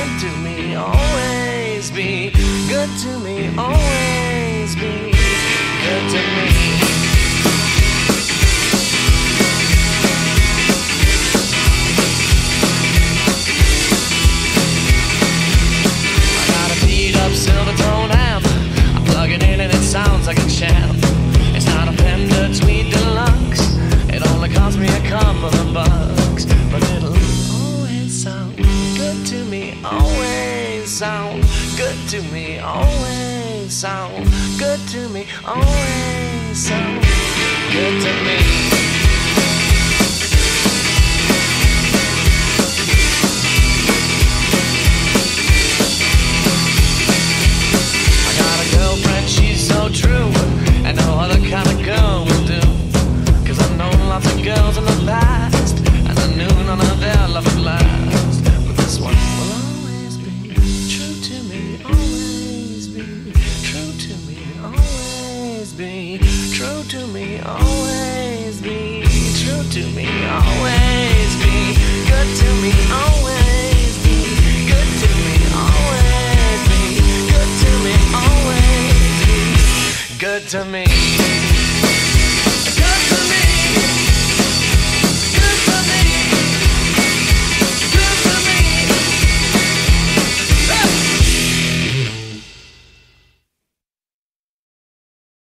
good to me, always be good to me, always be good to me. I got a beat up silver tone amp, I plug it in and it sounds like a champ. It's not a Fender Tweed Deluxe, it only cost me a couple of bucks, but it'll always sound good to me, always sound good to me, always sound good to me, always sound good to me. I got a girlfriend, she's so true, and no other kind of girl will do. 'Cause I've known lots of girls in the past, and I knew none of their love would last. But this one will always be true to me, always be true to me, always be true to me, always be true to me, always be good to me, always be good to me, always be good to me, always be good to me.